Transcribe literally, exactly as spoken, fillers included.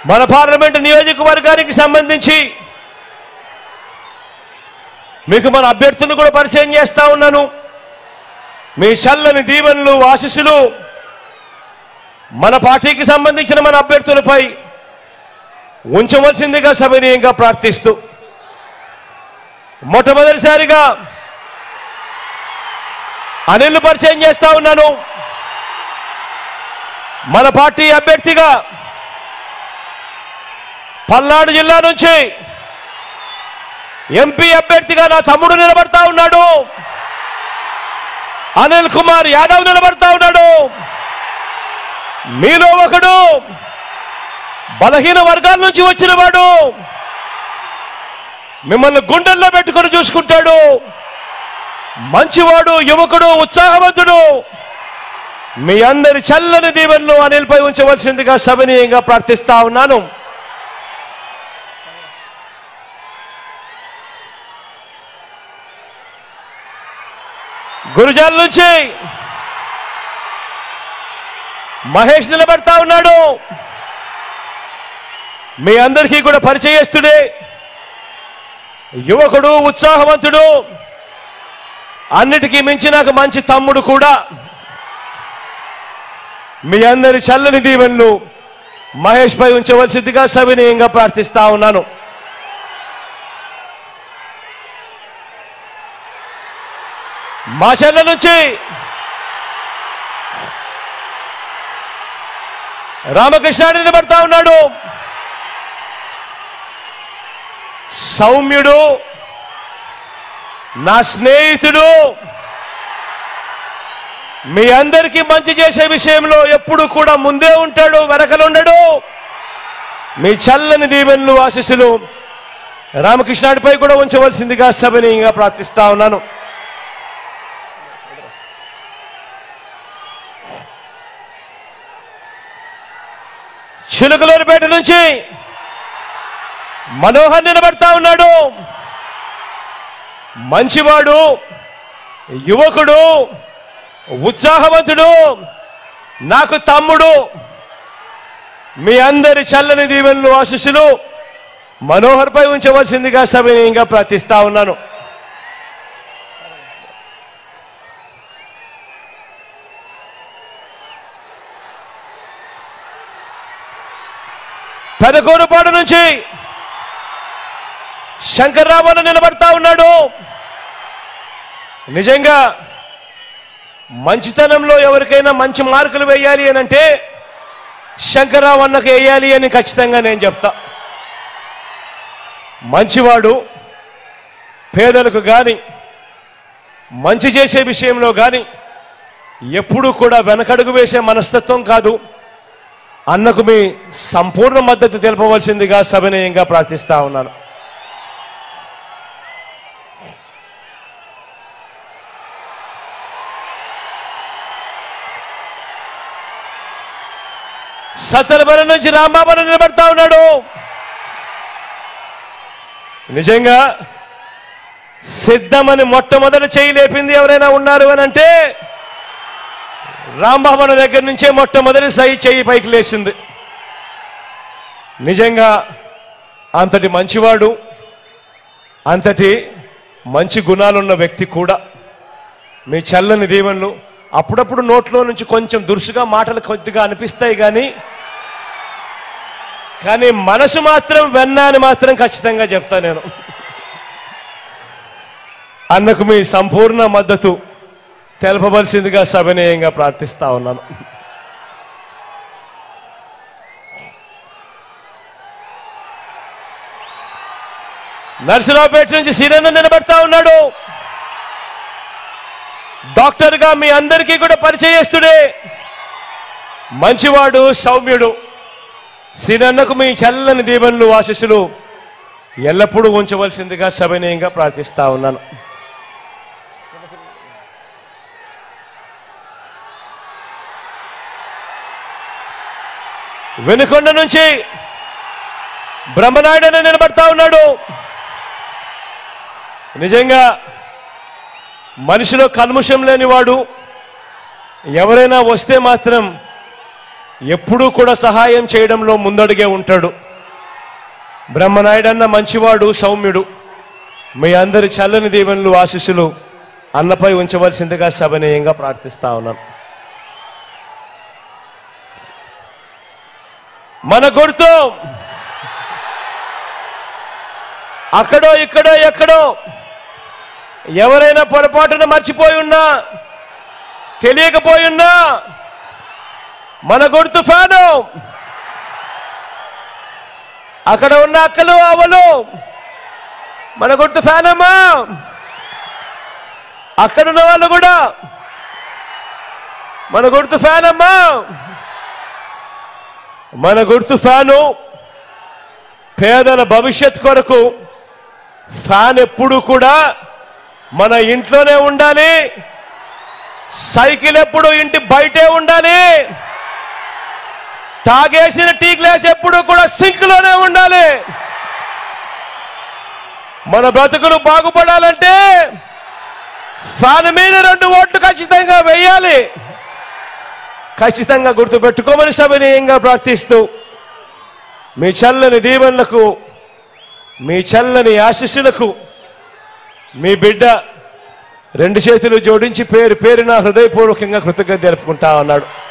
మన పార్లమెంటు నియోజకవర్గానికి సంబంధించి మీకు మన అభ్యర్థులను కూడా పరిచయం చేస్తా ఉన్నాను. మీ చల్లని దీవెనలు ఆశీస్సులు మన పార్టీకి సంబంధించిన మన అభ్యర్థులపై ఉంచవలసిందిగా సవినయంగా ప్రార్థిస్తూ మొట్టమొదటిసారిగా అనిల్ పరిచయం చేస్తా ఉన్నాను. మన పార్టీ అభ్యర్థిగా పల్నాడు జిల్లా నుంచి ఎంపీ అభ్యర్థిగా నా తమ్ముడు నిలబడతా ఉన్నాడు. అనిల్ కుమార్ యాదవ్ నిలబడతా ఉన్నాడు. మీలో ఒకడు బలహీన వర్గాల నుంచి వచ్చిన వాడు, మిమ్మల్ని గుండెల్లో పెట్టుకొని చూసుకుంటాడు. మంచివాడు, యువకుడు, ఉత్సాహవంతుడు. మీ అందరి చల్లని దీవెనలు అనిల్పై ఉంచవలసిందిగా సవినయంగా ప్రార్థిస్తా ఉన్నాను. గురుజాల నుంచి మహేష్ నిలబడతా ఉన్నాడు. మీ అందరికీ కూడా పరిచయస్తుడే, యువకుడు, ఉత్సాహవంతుడు, అన్నిటికీ మించి నాకు మంచి తమ్ముడు కూడా. మీ అందరి చల్లని దీవెనలు మహేష్ పై ఉంచవలసిందిగా సవినయంగా ప్రార్థిస్తా ఉన్నాను. మా చెల్ల నుంచి రామకృష్ణ నిలబడతా ఉన్నాడు. సౌమ్యుడు, నా స్నేహితుడు, మీ అందరికీ మంచి చేసే విషయంలో ఎప్పుడు కూడా ముందే ఉంటాడు, వెనకలుండడు. మీ చల్లని దీవెనలు ఆశీస్సులు రామకృష్ణుడిపై కూడా ఉంచవలసిందిగా సవినయంగా ప్రార్థిస్తా ఉన్నాను. చిలుకలూరుపేట నుంచి మనోహర్ నిలబడతా ఉన్నాడు. మంచివాడు, యువకుడు, ఉత్సాహవంతుడు, నాకు తమ్ముడు. మీ అందరి చల్లని దీవెనలు ఆశీస్సులు మనోహర్ పై ఉంచవలసిందిగా సవినయంగా ప్రార్థిస్తా ఉన్నాను. పెదకూరుపాడు నుంచి శంకర్రావు నిలబడతా ఉన్నాడు. నిజంగా మంచితనంలో ఎవరికైనా మంచి మార్కులు వేయాలి అని అంటే శంకర్రావు అన్నకు వేయాలి అని ఖచ్చితంగా నేను చెప్తా. మంచివాడు, పేదలకు కానీ మంచి చేసే విషయంలో కానీ ఎప్పుడూ కూడా వెనకడుగు వేసే మనస్తత్వం కాదు. అన్నకు మీ సంపూర్ణ మద్దతు తెలపవలసిందిగా సవినయంగా ప్రార్థిస్తా ఉన్నాను. సత్తెనపల్లి నుంచి రాంబాబు నిలబడతా ఉన్నాడు. నిజంగా సిద్ధమని మొట్టమొదటి చేయి లేపింది ఎవరైనా ఉన్నారు అని అంటే రాంబాబు దగ్గర నుంచే మొట్టమొదటి సై చేయి పైకి లేచింది. నిజంగా అంతటి మంచివాడు, అంతటి మంచి గుణాలున్న వ్యక్తి కూడా. మీ చల్లని దీవెనలు. అప్పుడప్పుడు నోట్లో నుంచి కొంచెం దురుసుగా మాటలు కొద్దిగా అనిపిస్తాయి కానీ కానీ మనసు మాత్రం వెన్న అని మాత్రం ఖచ్చితంగా చెప్తా నేను. అన్నకు మీ సంపూర్ణ మద్దతు తెలపవలసిందిగా సవినయంగా ప్రార్థిస్తా ఉన్నాను. నర్సరావుపేట నుంచి సిరన్న నిలబడతా ఉన్నాడు. డాక్టర్గా మీ అందరికీ కూడా పరిచయస్తుడే, మంచివాడు, సౌమ్యుడు. సిరన్నకు మీ చల్లని దీవెనలు ఆశీస్సులు ఎల్లప్పుడూ ఉంచవలసిందిగా సవినయంగా ప్రార్థిస్తా ఉన్నాను. వెనుకొండ నుంచి బ్రహ్మనాయుడు అని నిలబడతా ఉన్నాడు. నిజంగా మనిషిలో కల్ముషం లేనివాడు. ఎవరైనా వస్తే మాత్రం ఎప్పుడూ కూడా సహాయం చేయడంలో ముందడుగే ఉంటాడు. బ్రహ్మనాయుడన్న మంచివాడు, సౌమ్యుడు. మీ అందరి చల్లని దీవెనలు, ఆశీస్సులు అన్నపై ఉంచవలసిందిగా సభనీయంగా ప్రార్థిస్తా ఉన్నాను. మన గుర్తు అక్కడో ఇక్కడో ఎక్కడో ఎవరైనా పొరపాటున మర్చిపోయి ఉన్నా, తెలియకపోయి ఉన్నా, మన గుర్తు ఫ్యాను. అక్కడ ఉన్న అక్కలు అవలు మన గుర్తు ఫ్యాన్ అమ్మా. అక్కడున్న వాళ్ళు కూడా మన గుర్తు ఫ్యాన్ అమ్మా. మన గుర్తు ఫ్యాను. పేదల భవిష్యత్ కొరకు ఫ్యాన్ ఎప్పుడు కూడా మన ఇంట్లోనే ఉండాలి. సైకిల్ ఎప్పుడు ఇంటి బయటే ఉండాలి. తాగేసిన టీ గ్లాస్ ఎప్పుడు కూడా సింక్ లోనే ఉండాలి. మన బ్రతుకులు బాగుపడాలంటే ఫ్యాన్ మీద రెండు ఓట్లు ఖచ్చితంగా వేయాలి. ఖచ్చితంగా గుర్తుపెట్టుకోమని సవినయంగా ప్రార్థిస్తూ, మీ చల్లని దీవెనలకు, మీ చల్లని ఆశీస్సులకు మీ బిడ్డ రెండు చేతులు జోడించి పేరు పేరున హృదయపూర్వకంగా కృతజ్ఞత తెలుపుకుంటా ఉన్నాడు.